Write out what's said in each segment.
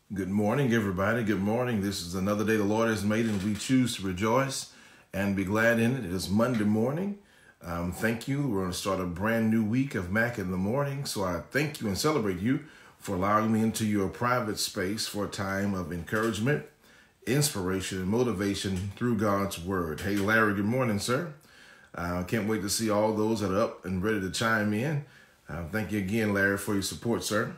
Good morning, everybody. Good morning. This is another day the Lord has made, and we choose to rejoice and be glad in it. It is Monday morning. Thank you. We're going to start a brand new week of Mac in the morning. So I thank you and celebrate you for allowing me into your private space for a time of encouragement, inspiration, and motivation through God's word. Hey, Larry, good morning, sir. Can't wait to see all those that are up and ready to chime in. Thank you again, Larry, for your support, sir.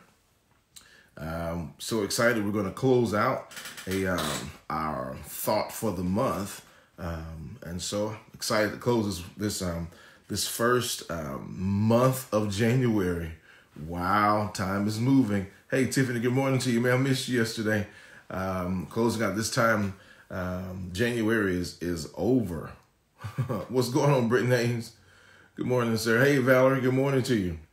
So excited. We're going to close out our thought for the month. And so excited to close this first month of January. Wow, time is moving. Hey, Tiffany, good morning to you, man. I missed you yesterday. Closing out this time, January is over. What's going on, Britton Haynes? Good morning, sir. Hey, Valerie, good morning to you.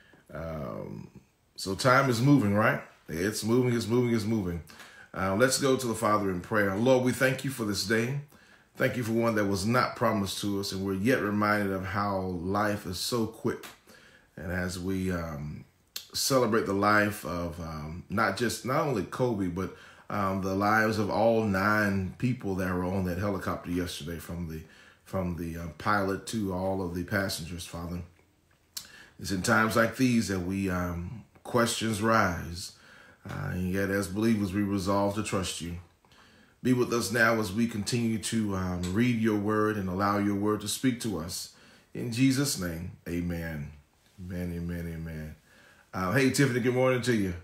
So time is moving, right? It's moving, it's moving, it's moving. Let's go to the Father in prayer. Lord, we thank you for this day. Thank you for one that was not promised to us, and we're yet reminded of how life is so quick. And as we celebrate the life of not only Kobe, but the lives of all 9 people that were on that helicopter yesterday, from the pilot to all of the passengers, Father. It's in times like these that we questions rise. And yet, as believers, we resolve to trust you. Be with us now as we continue to read your word and allow your word to speak to us. In Jesus' name, amen. Amen, amen, amen. Hey, Tiffany, good morning to you.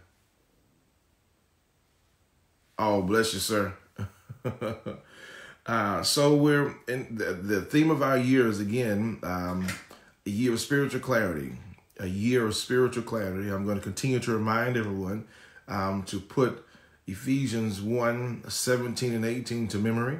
Oh, bless you, sir. So we're in the theme of our year is, again, a year of spiritual clarity. A year of spiritual clarity. I'm going to continue to remind everyone to put Ephesians 1:17 and 18 to memory.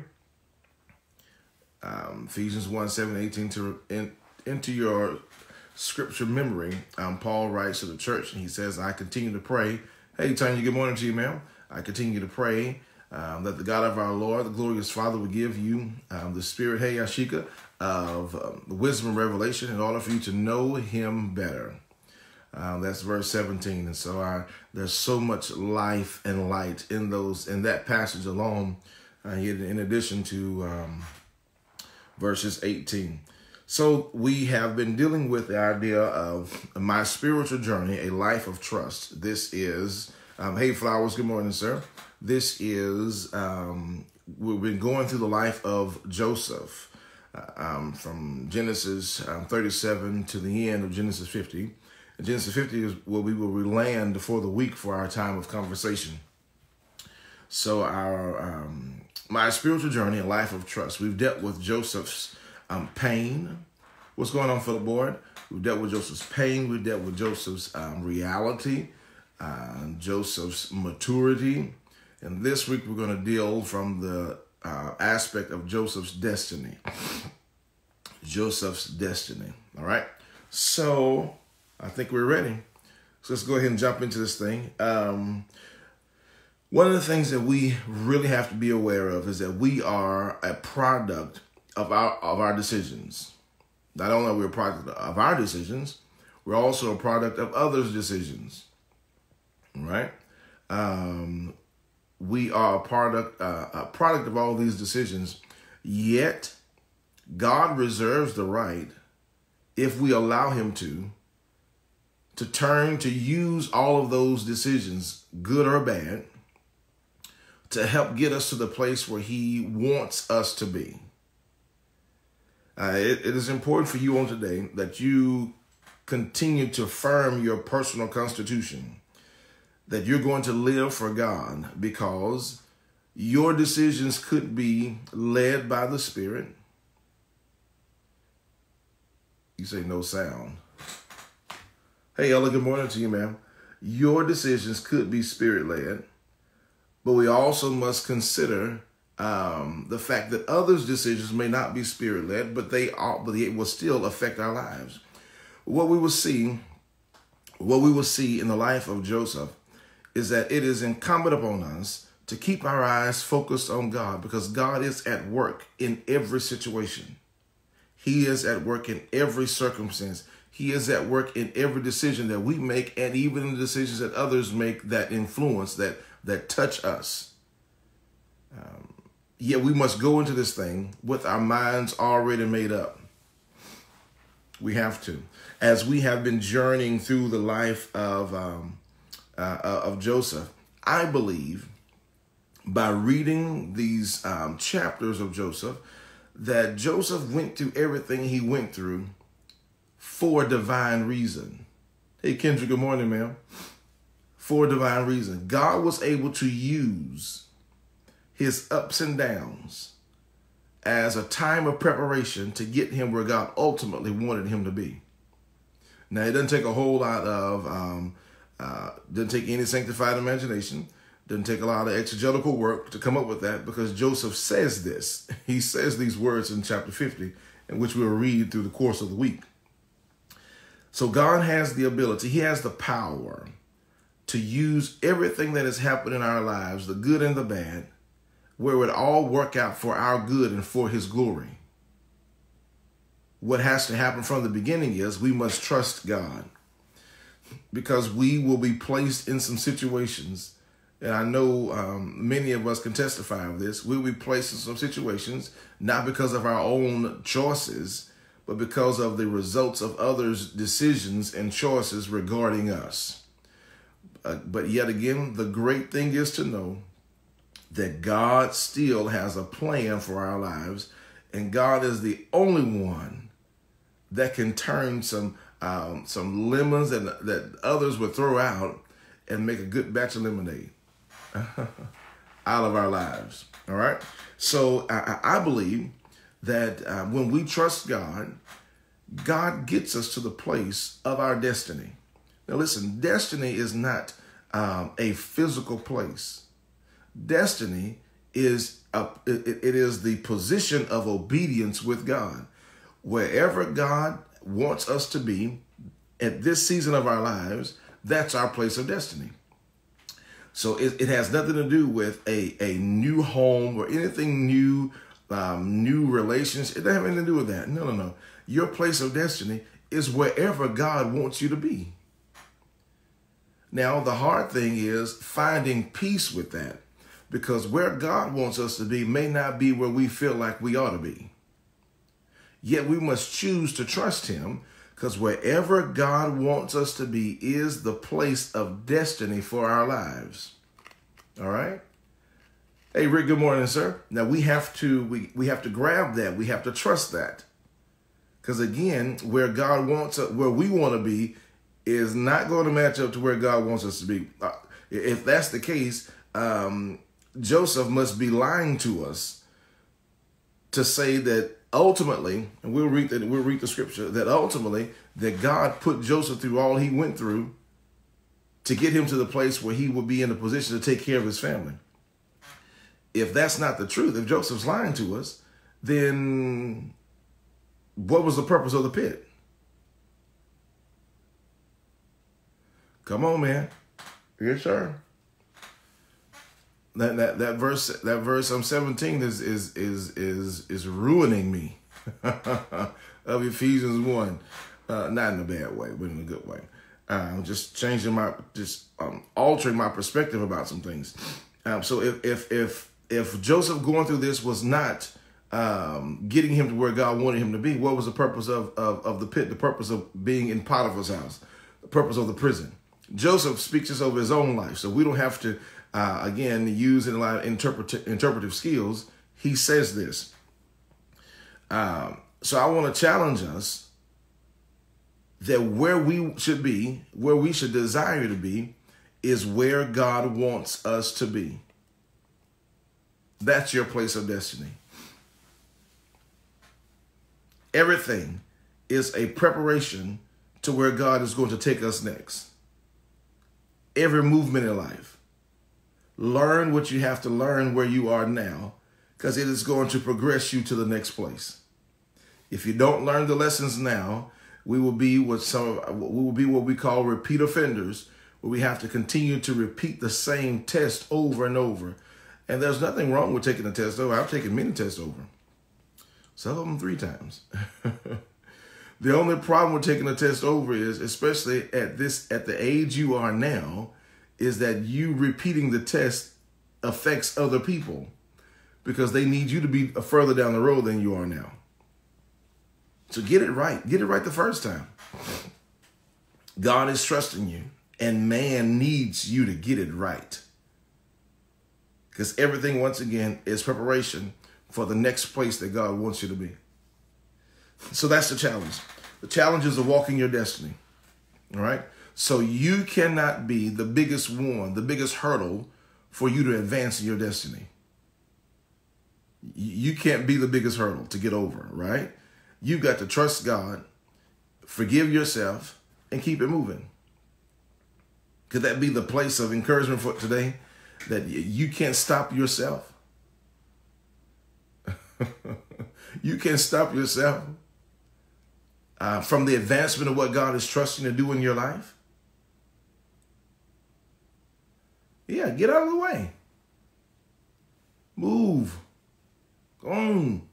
Ephesians 1:17 into your scripture memory. Paul writes to the church, and he says, I continue to pray. Hey, Tanya, good morning to you, ma'am. I continue to pray that the God of our Lord, the glorious Father, will give you the spirit, hey, Ashika, of wisdom and revelation in order for you to know him better. That's verse 17. And so there's so much life and light in that passage alone, in addition to verses 18. So we have been dealing with the idea of my spiritual journey, a life of trust. This is, hey, Flowers, good morning, sir. This is, we've been going through the life of Joseph from Genesis 37 to the end of Genesis 50. Genesis 50 is where we will land for the week for our time of conversation. So our my spiritual journey, a life of trust. We've dealt with Joseph's pain. What's going on, Philip Boyd? We've dealt with Joseph's pain. We've dealt with Joseph's reality, Joseph's maturity. And this week we're going to deal from the aspect of Joseph's destiny. Joseph's destiny. All right. So I think we're ready. So let's go ahead and jump into this thing. One of the things that we really have to be aware of is that we are a product of our decisions. Not only are we a product of our decisions, we're also a product of others' decisions. Right? We are a product of all these decisions. Yet God reserves the right, if we allow him to turn to use all of those decisions, good or bad, to help get us to the place where he wants us to be. It is important for you on today that you continue to affirm your personal constitution, that you're going to live for God, because your decisions could be led by the Spirit. You say no sound. Hey, Ella, good morning to you, ma'am. Your decisions could be Spirit-led, but we also must consider the fact that others' decisions may not be Spirit-led, but it will still affect our lives. What we will see in the life of Joseph is that it is incumbent upon us to keep our eyes focused on God, because God is at work in every situation. He is at work in every circumstance. He is at work in every decision that we make, and even in the decisions that others make that influence, that touch us. Yet we must go into this thing with our minds already made up. We have to. As we have been journeying through the life of Joseph, I believe by reading these chapters of Joseph, that Joseph went through everything he went through for a divine reason. Hey, Kendra, good morning, ma'am. For a divine reason. God was able to use his ups and downs as a time of preparation to get him where God ultimately wanted him to be. Now, it doesn't take a whole lot of, doesn't take any sanctified imagination, doesn't take a lot of exegetical work to come up with that, because Joseph says this. He says these words in chapter 50, in which we'll read through the course of the week. So God has the ability, he has the power to use everything that has happened in our lives, the good and the bad, where it would all work out for our good and for his glory. What has to happen from the beginning is we must trust God, because we will be placed in some situations, and I know many of us can testify of this. We'll be placed in some situations, not because of our own choices, but because of the results of others' decisions and choices regarding us. But yet again, the great thing is to know that God still has a plan for our lives, and God is the only one that can turn some lemons that others would throw out and make a good batch of lemonade out of our lives. All right. So I believe that when we trust God, God gets us to the place of our destiny. Now listen, destiny is not a physical place. Destiny is it is the position of obedience with God. Wherever God wants us to be at this season of our lives, that's our place of destiny. So it has nothing to do with a new home or anything new, new relations. It doesn't have anything to do with that. No. Your place of destiny is wherever God wants you to be. Now, the hard thing is finding peace with that, because where God wants us to be may not be where we feel like we ought to be. Yet we must choose to trust him, because wherever God wants us to be is the place of destiny for our lives. All right? Hey, Rick, good morning, sir. Now we have to grab that. We have to trust that. Because again, where God wants us, where we want to be is not going to match up to where God wants us to be. If that's the case, Joseph must be lying to us to say that ultimately, and we'll read the scripture, that ultimately that God put Joseph through all he went through to get him to the place where he would be in a position to take care of his family. If that's not the truth, if Joseph's lying to us, then what was the purpose of the pit? Come on, man. Yes, sir. That verse 17 is ruining me of Ephesians 1. Not in a bad way, but in a good way. Just changing altering my perspective about some things. So if Joseph going through this was not getting him to where God wanted him to be, what was the purpose of the pit? The purpose of being in Potiphar's house, the purpose of the prison. Joseph speaks this over his own life, so we don't have to again use a lot of interpretive skills. He says this. So I want to challenge us that where we should be, where we should desire to be, is where God wants us to be. That's your place of destiny. Everything is a preparation to where God is going to take us next. Every movement in life. Learn what you have to learn where you are now, because it is going to progress you to the next place. If you don't learn the lessons now, we will be what we call repeat offenders, where we have to continue to repeat the same test over and over. And there's nothing wrong with taking a test over. I've taken many tests over. Some of them 3 times. The only problem with taking the test over is, especially at the age you are now, is that you repeating the test affects other people because they need you to be further down the road than you are now. So get it right. Get it right the first time. God is trusting you, and man needs you to get it right. Because everything, once again, is preparation for the next place that God wants you to be. So that's the challenge. The challenge is to walk in your destiny. All right? So you cannot be the biggest one, the biggest hurdle for you to advance in your destiny. You can't be the biggest hurdle to get over, right? You've got to trust God, forgive yourself, and keep it moving. Could that be the place of encouragement for today? That you can't stop yourself? You can't stop yourself from the advancement of what God is trusting to do in your life? Yeah, get out of the way. Move. Go on.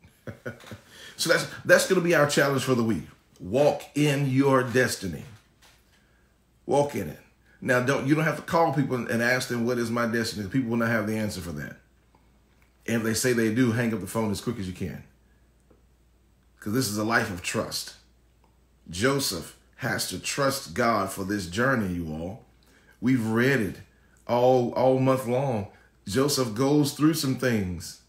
So that's going to be our challenge for the week. Walk in your destiny. Walk in it. Now, you don't have to call people and ask them, what is my destiny? People will not have the answer for that. And if they say they do, hang up the phone as quick as you can. Because this is a life of trust. Joseph has to trust God for this journey, you all. We've read it all month long. Joseph goes through some things.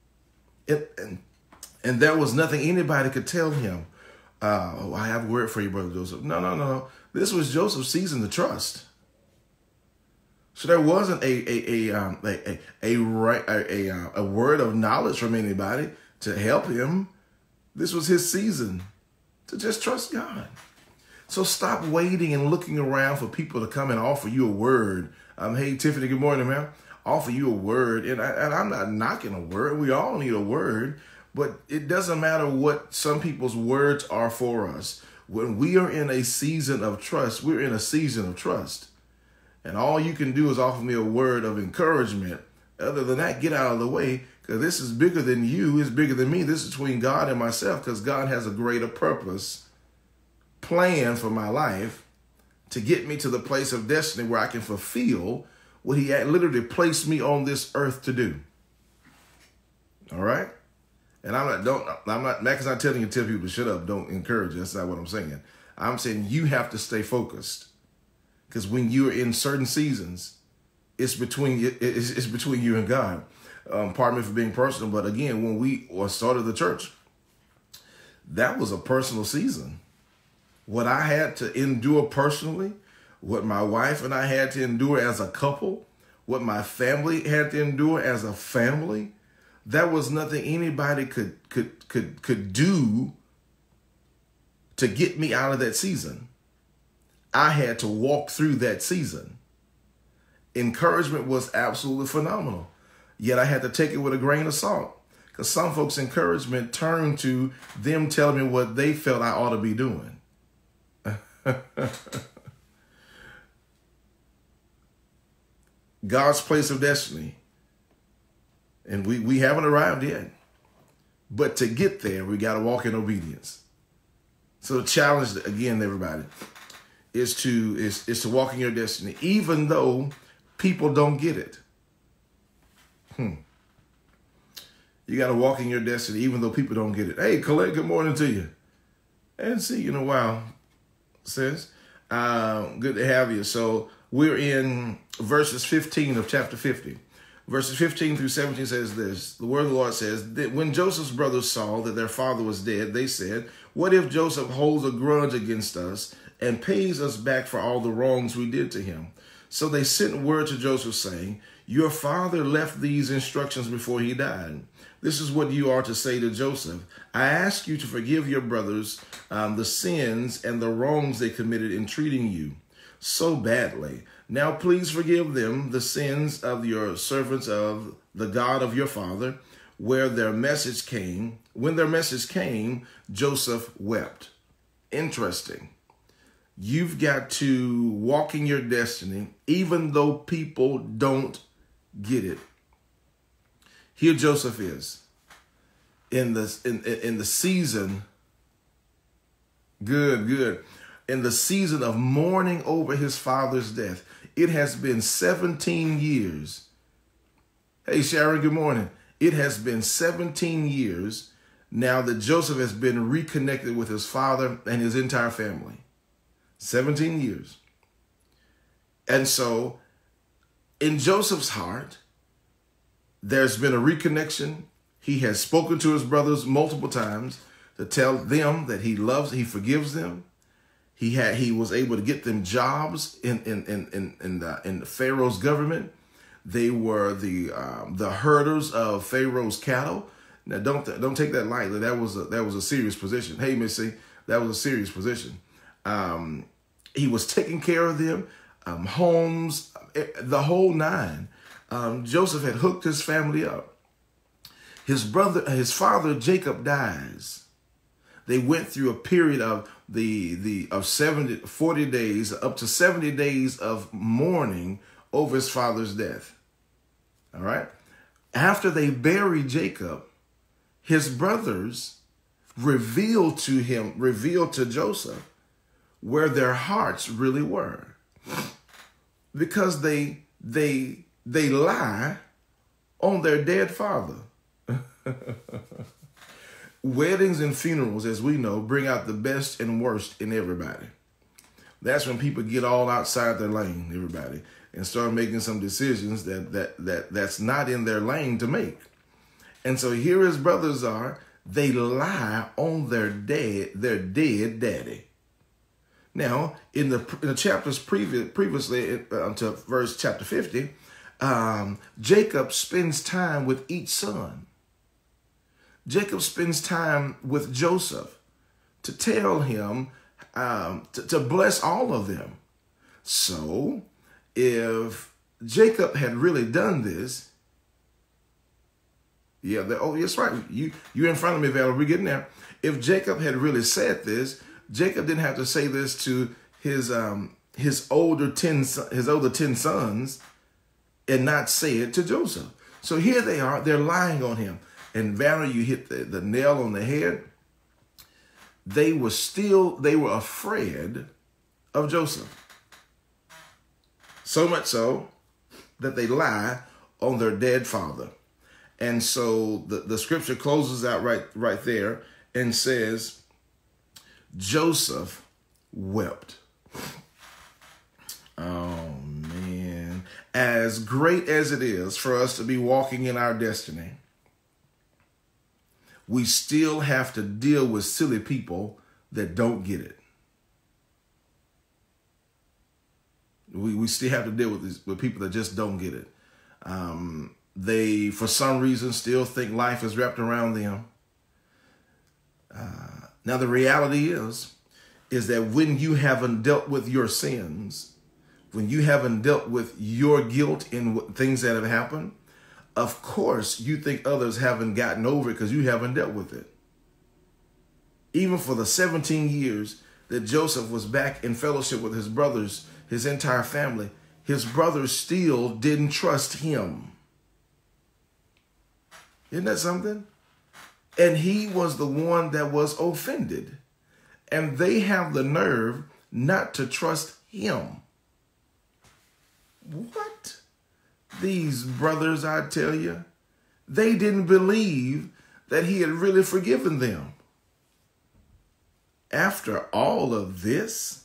And there was nothing anybody could tell him. I have a word for you, Brother Joseph. No. This was Joseph's season to trust. So there wasn't a word of knowledge from anybody to help him. This was his season to just trust God. So stop waiting and looking around for people to come and offer you a word. Hey, Tiffany, good morning, ma'am. Offer you a word. And I'm not knocking a word. We all need a word. But it doesn't matter what some people's words are for us. When we are in a season of trust, we're in a season of trust. And all you can do is offer me a word of encouragement. Other than that, get out of the way, because this is bigger than you. It's bigger than me. This is between God and myself, because God has a greater purpose, plan for my life to get me to the place of destiny where I can fulfill what he had literally placed me on this earth to do. All right? And Mac is not telling you to tell people to shut up, don't encourage you. That's not what I'm saying. I'm saying you have to stay focused. Because when you're in certain seasons, it's between you and God. Pardon me for being personal, but again, when we started the church, that was a personal season. What I had to endure personally, what my wife and I had to endure as a couple, what my family had to endure as a family, that was nothing anybody could do to get me out of that season. I had to walk through that season. Encouragement was absolutely phenomenal. Yet I had to take it with a grain of salt. Because some folks' encouragement turned to them telling me what they felt I ought to be doing. God's place of destiny. And we haven't arrived yet. But to get there, we got to walk in obedience. So the challenge, again, everybody, is to walk in your destiny, even though people don't get it. You got to walk in your destiny, even though people don't get it. Hey, Colette, good morning to you. I haven't seen you in a while, sis. Good to have you. So we're in verses 15 of chapter 50. Verses 15 through 17 says this. The word of the Lord says, that when Joseph's brothers saw that their father was dead, they said, what if Joseph holds a grudge against us and pays us back for all the wrongs we did to him? So they sent word to Joseph saying, your father left these instructions before he died. This is what you are to say to Joseph. I ask you to forgive your brothers the sins and the wrongs they committed in treating you so badly. Now please forgive them the sins of your servants of the God of your father. When their message came, Joseph wept. Interesting. You've got to walk in your destiny, even though people don't get it. Here Joseph is in the season Good, good. In the season of mourning over his father's death, it has been 17 years. Hey, Sharon, good morning. It has been 17 years now that Joseph has been reconnected with his father and his entire family. 17 years. And so in Joseph's heart, there's been a reconnection. He has spoken to his brothers multiple times to tell them that he loves, he forgives them. He was able to get them jobs in the Pharaoh's government. They were the herders of Pharaoh's cattle. Now don't take that lightly. That was a serious position. Hey, Missy, that was a serious position. He was taking care of them, homes, the whole nine. Joseph had hooked his family up. His father Jacob dies. They went through a period of 40 days, up to 70 days of mourning over his father's death. All right. After they buried Jacob, his brothers revealed to Joseph where their hearts really were, because they lie on their dead father. Weddings and funerals, as we know, bring out the best and worst in everybody. That's when people get all outside their lane, everybody, and start making some decisions that's not in their lane to make. And so here his brothers are. They lie on their dead daddy. Now, in the chapters previously to verse chapter 50, Jacob spends time with each son. Jacob spends time with Joseph to tell him, to bless all of them. So if Jacob had really done this, that's right. You're in front of me, Val. We're getting there. If Jacob had really said this, Jacob didn't have to say this to his older 10 sons and not say it to Joseph. So here they are. They're lying on him. And Valerie, you hit the nail on the head. They were afraid of Joseph. So much so that they lie on their dead father. And so the scripture closes out right there and says, Joseph wept. Oh, man. As great as it is for us to be walking in our destiny, we still have to deal with silly people that don't get it. We still have to deal with people that just don't get it. They, for some reason, still think life is wrapped around them. Now, the reality is that when you haven't dealt with your sins, when you haven't dealt with your guilt in things that have happened, of course, you think others haven't gotten over it because you haven't dealt with it. Even for the 17 years that Joseph was back in fellowship with his brothers, his entire family, his brothers still didn't trust him. Isn't that something? And he was the one that was offended. And they have the nerve not to trust him. What? These brothers, I tell you, they didn't believe that he had really forgiven them. After all of this.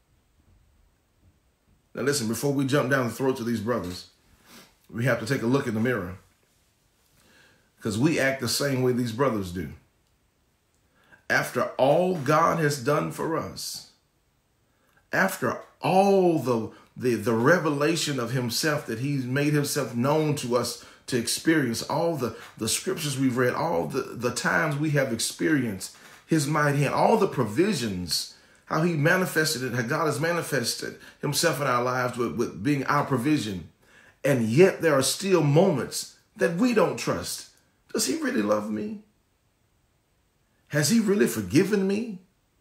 Now listen, before we jump down the throats of these brothers, we have to take a look in the mirror. Because we act the same way these brothers do. After all God has done for us, after all the revelation of himself that he's made himself known to us to experience, all the scriptures we've read, all the times we have experienced his mighty hand, all the provisions, how he manifested it, how God has manifested himself in our lives with being our provision. And yet there are still moments that we don't trust. Does he really love me? Has he really forgiven me?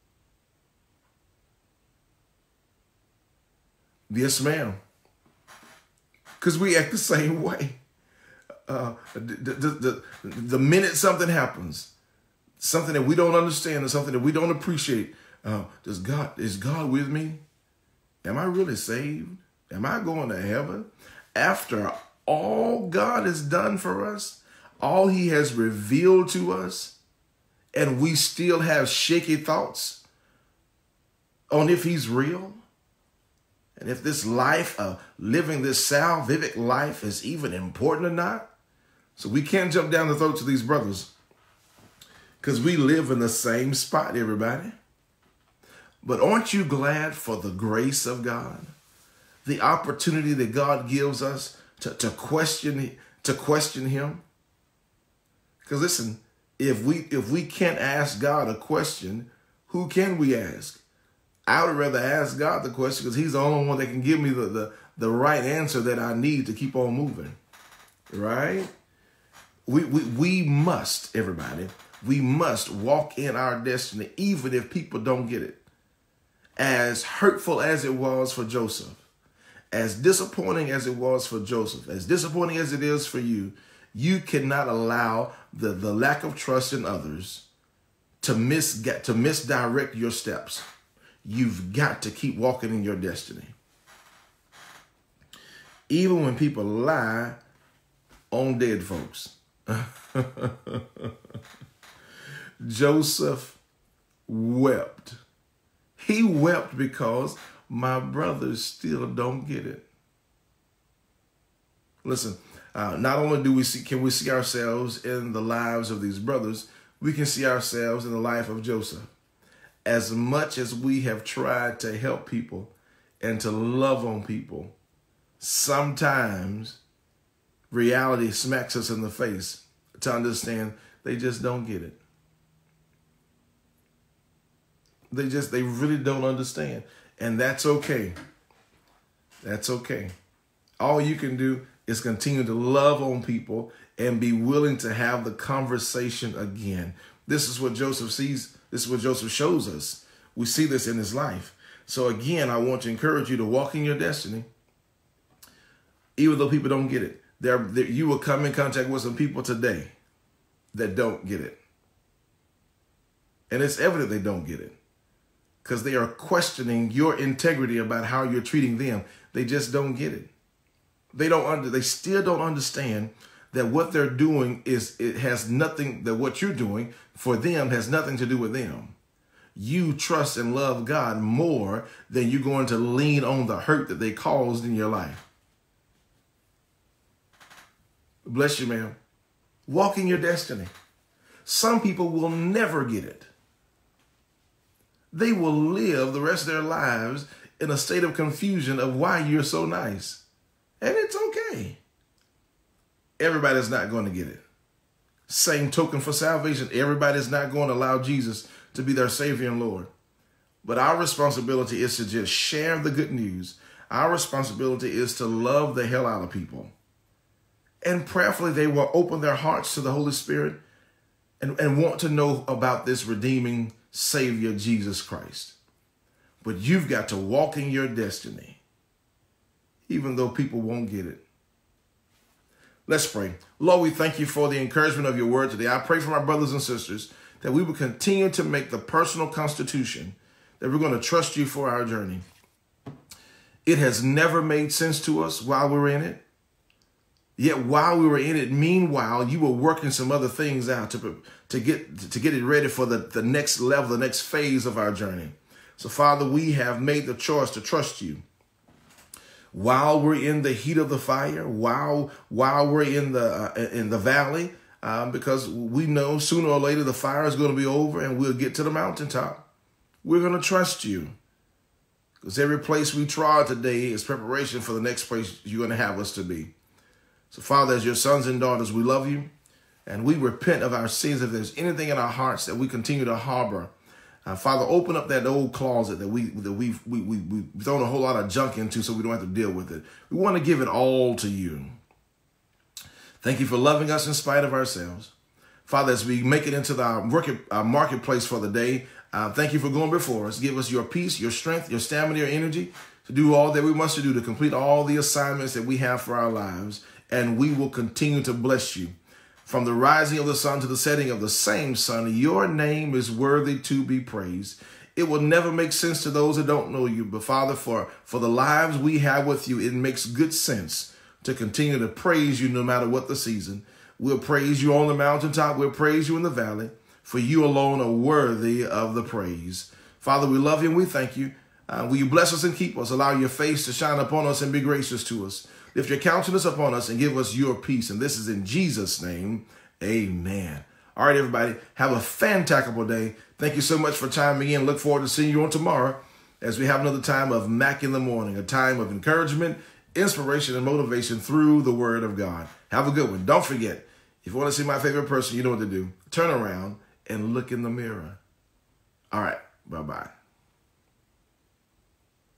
Yes, ma'am. Because we act the same way. The minute something happens, something that we don't understand or something that we don't appreciate, Is God with me? Am I really saved? Am I going to heaven? After all God has done for us, all he has revealed to us, and we still have shaky thoughts on if he's real, and if this life of living this salvific life is even important or not. So we can't jump down the throats of these brothers because we live in the same spot, everybody. But aren't you glad for the grace of God? The opportunity that God gives us to question him? Because listen, if we can't ask God a question, who can we ask? I would rather ask God the question because he's the only one that can give me the right answer that I need to keep on moving. Right? We must, everybody, we must walk in our destiny even if people don't get it. As hurtful as it was for Joseph, as disappointing as it was for Joseph, as disappointing as it is for you, you cannot allow the lack of trust in others to misdirect your steps. You've got to keep walking in your destiny. Even when people lie on dead folks. Joseph wept. He wept because my brothers still don't get it. Listen, not only can we see ourselves in the lives of these brothers, we can see ourselves in the life of Joseph. As much as we have tried to help people and to love on people, sometimes reality smacks us in the face to understand they just don't get it. They really don't understand. And that's okay. That's okay. All you can do is continue to love on people and be willing to have the conversation again. This is what Joseph sees. This is what Joseph shows us. We see this in his life. So again, I want to encourage you to walk in your destiny, even though people don't get it. You will come in contact with some people today that don't get it. And it's evident they don't get it because they are questioning your integrity about how you're treating them. They just don't get it. They still don't understand that what they're doing that what you're doing for them has nothing to do with them. You trust and love God more than you're going to lean on the hurt that they caused in your life. Bless you, ma'am. Walk in your destiny. Some people will never get it. They will live the rest of their lives in a state of confusion of why you're so nice. And it's okay. Everybody's not going to get it. Same token for salvation. Everybody's not going to allow Jesus to be their Savior and Lord. But our responsibility is to just share the good news. Our responsibility is to love the hell out of people. And prayerfully, they will open their hearts to the Holy Spirit and want to know about this redeeming Savior, Jesus Christ. But you've got to walk in your destiny, even though people won't get it. Let's pray. Lord, we thank you for the encouragement of your word today. I pray for my brothers and sisters that we will continue to make the personal constitution that we're going to trust you for our journey. It has never made sense to us while we're in it. Yet while we were in it, meanwhile, you were working some other things out to get it ready for the next level, the next phase of our journey. So, Father, we have made the choice to trust you. While we're in the heat of the fire, while we're in the valley, because we know sooner or later the fire is going to be over and we'll get to the mountaintop. We're going to trust you. Because every place we trod today is preparation for the next place you're going to have us to be. So, Father, as your sons and daughters, we love you and we repent of our sins. If there's anything in our hearts that we continue to harbor, Father, open up that old closet that we've thrown a whole lot of junk into so we don't have to deal with it. We want to give it all to you. Thank you for loving us in spite of ourselves. Father, as we make it into our marketplace for the day, thank you for going before us. Give us your peace, your strength, your stamina, your energy to do all that we must do to complete all the assignments that we have for our lives. And we will continue to bless you. From the rising of the sun to the setting of the same sun, your name is worthy to be praised. It will never make sense to those that don't know you. But Father, for the lives we have with you, it makes good sense to continue to praise you no matter what the season. We'll praise you on the mountaintop. We'll praise you in the valley, for you alone are worthy of the praise. Father, we love you and we thank you. Will you bless us and keep us? Allow your face to shine upon us and be gracious to us. Lift your countenance upon us and give us your peace. And this is in Jesus' name. Amen. All right, everybody, have a fantastic day. Thank you so much for chiming in. Look forward to seeing you on tomorrow as we have another time of Mac in the Morning, a time of encouragement, inspiration, and motivation through the Word of God. Have a good one. Don't forget, if you want to see my favorite person, you know what to do. Turn around and look in the mirror. All right, bye-bye.